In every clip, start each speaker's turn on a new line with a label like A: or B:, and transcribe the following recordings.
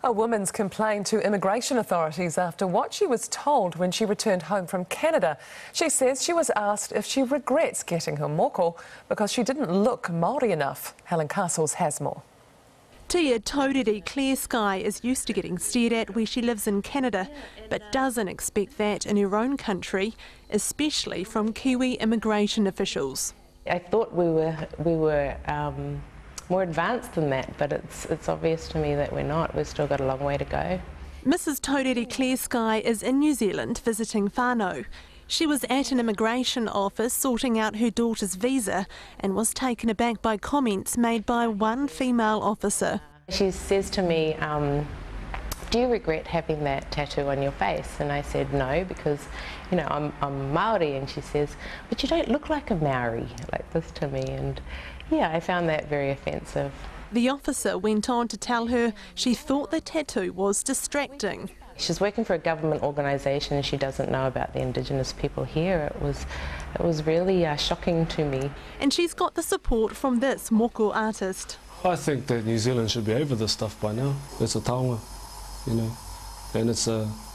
A: A woman's complained to immigration authorities after what she was told when she returned home from Canada. She says she was asked if she regrets getting her Moko because she didn't look Maori enough. Helen Castles has more.
B: Tia Tauriri Clear Sky is used to getting stared at where she lives in Canada, but doesn't expect that in her own country, especially from Kiwi immigration officials.
C: I thought we were more advanced than that, but it's obvious to me that we're not. We've still got a long way to go.
B: Mrs Tauriri Clear Sky is in New Zealand visiting whānau. She was at an immigration office sorting out her daughter's visa and was taken aback by comments made by one female officer.
C: She says to me, do you regret having that tattoo on your face? And I said no, because you know I'm Maori. And she says, but you don't look like a Maori, like this to me. And yeah, I found that very offensive.
B: The officer went on to tell her she thought the tattoo was distracting.
C: She's working for a government organisation and she doesn't know about the Indigenous people here. It was really shocking to me. And
B: she's got the support from this Moko artist.
D: I think that New Zealand should be over this stuff by now. It's a taonga, you know, and it's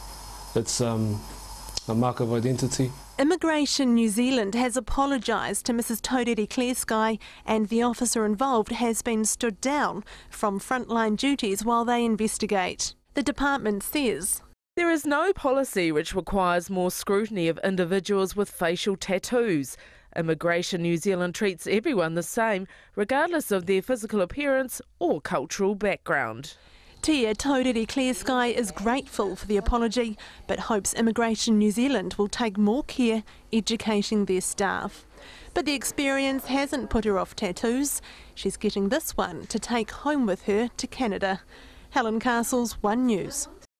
D: a mark of identity.
B: Immigration New Zealand has apologised to Mrs Tauriri Clear Sky, and the officer involved has been stood down from frontline duties while they investigate. The department says
E: there is no policy which requires more scrutiny of individuals with facial tattoos. Immigration New Zealand treats everyone the same, regardless of their physical appearance or cultural background.
B: Tia Tauriri Clear Sky is grateful for the apology, but hopes Immigration New Zealand will take more care educating their staff. But the experience hasn't put her off tattoos. She's getting this one to take home with her to Canada. Helen Castles, One News.